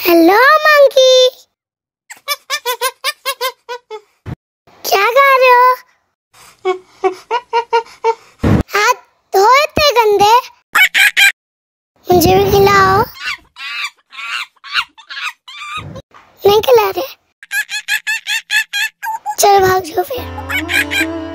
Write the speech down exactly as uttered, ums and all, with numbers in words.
Hello monkey, क्या कर रहे हो? हाथ धोए थे गंदे, मुझे भी खिलाओ। नहीं खिला रहे, चल भाग जाओ फिर।